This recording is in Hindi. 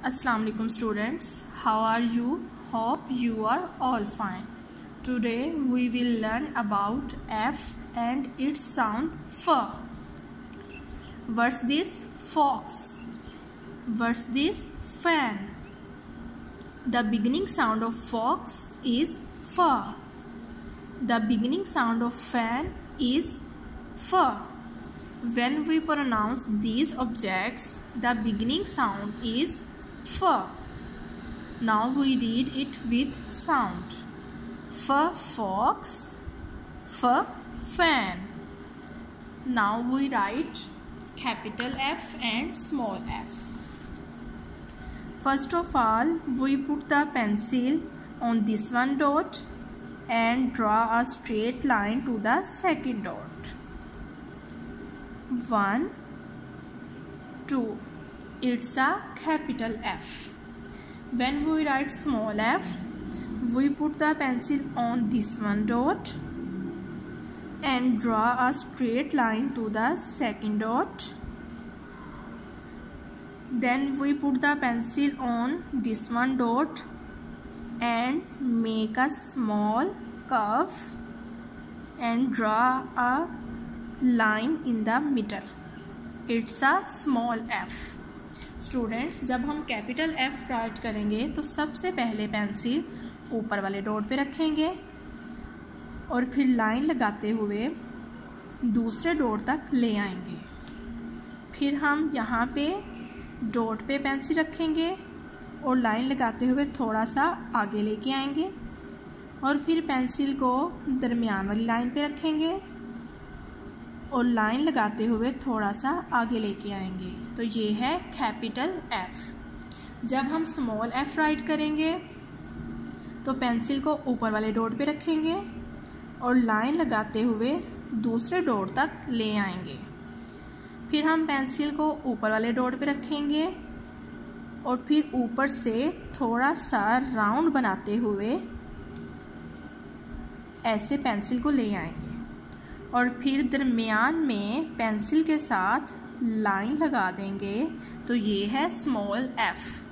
Assalamu alaikum students, how are you? Hope you are all fine. Today we will learn about F and its sound F. What's this? Fox. What's this? Fan. The beginning sound of fox is F. The beginning sound of fan is F. When we pronounce these objects, the beginning sound is F. Now we read it with sound. F fox, F fan. Now we write capital F and small f. First of all, we put the pencil on this one dot and draw a straight line to the second dot. 1, 2. It's a capital F. When we write small f, we put the pencil on this one dot and draw a straight line to the second dot. Then we put the pencil on this one dot and make a small curve and draw a line in the middle. It's a small f. Students, जब हम कैपिटल F राइट करेंगे तो सबसे पहले पेंसिल ऊपर वाले डॉट पे रखेंगे और फिर लाइन लगाते हुए दूसरे डॉट तक ले आएंगे। फिर हम यहाँ पे डॉट पे पेंसिल रखेंगे और लाइन लगाते हुए थोड़ा सा आगे लेके आएंगे और फिर पेंसिल को दरमियान वाली लाइन पे रखेंगे और लाइन लगाते हुए थोड़ा सा आगे लेके आएंगे। तो ये है कैपिटल F। जब हम स्मॉल f राइट करेंगे तो पेंसिल को ऊपर वाले डॉट पे रखेंगे और लाइन लगाते हुए दूसरे डॉट तक ले आएंगे। फिर हम पेंसिल को ऊपर वाले डॉट पे रखेंगे और फिर ऊपर से थोड़ा सा राउंड बनाते हुए ऐसे पेंसिल को ले आएंगे और फिर दरमियान में पेंसिल के साथ लाइन लगा देंगे। तो ये है स्मॉल f।